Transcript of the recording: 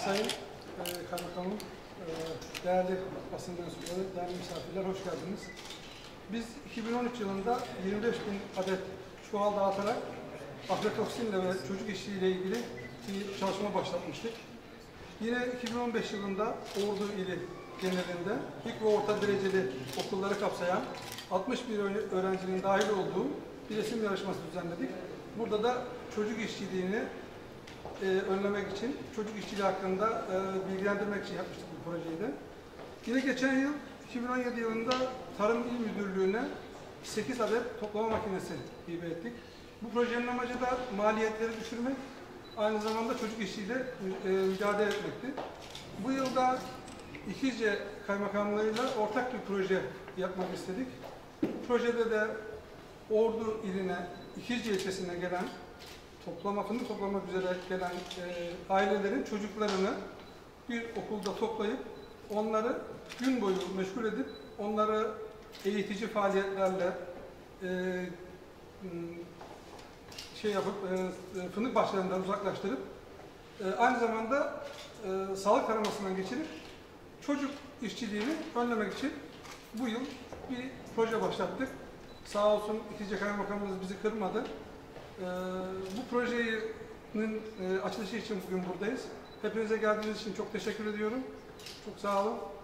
Sayın Kaymakamım, değerli basın mensupları, değerli misafirler, hoş geldiniz. Biz 2013 yılında 25.000 adet çuval dağıtarak aflatoksinle ve çocuk işçiliğiyle ilgili bir çalışma başlatmıştık. Yine 2015 yılında Ordu ili genelinde ilk ve orta dereceli okulları kapsayan 61 öğrencinin dahil olduğu bir resim yarışması düzenledik. Burada da çocuk işçiliğini önlemek için, çocuk işçiliği hakkında bilgilendirmek için yapmıştık bu projeyi de. Yine geçen yıl, 2017 yılında Tarım İl Müdürlüğü'ne 8 adet toplama makinesi hibe ettik. Bu projenin amacı da maliyetleri düşürmek, aynı zamanda çocuk işçiliğiyle mücadele etmekti. Bu yılda İkizce Kaymakamlığı'yla ortak bir proje yapmak istedik. Projede de Ordu iline, İkizce ilçesine gelen fındık toplamak üzere gelen ailelerin çocuklarını bir okulda toplayıp onları gün boyu meşgul edip onları eğitici faaliyetlerle fındık bahçelerinden uzaklaştırıp aynı zamanda sağlık taramasından geçirip çocuk işçiliğini önlemek için bu yıl bir proje başlattık. Sağ olsun İkizce Kaymakamımız bizi kırmadı. Bu projenin açılışı için bugün buradayız. Hepinize geldiğiniz için çok teşekkür ediyorum. Çok sağ olun.